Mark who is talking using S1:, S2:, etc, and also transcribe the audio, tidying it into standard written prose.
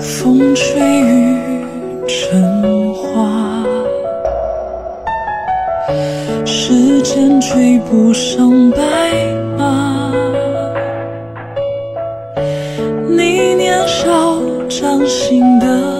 S1: 风吹雨成花，时间追不上白马。你年少掌心的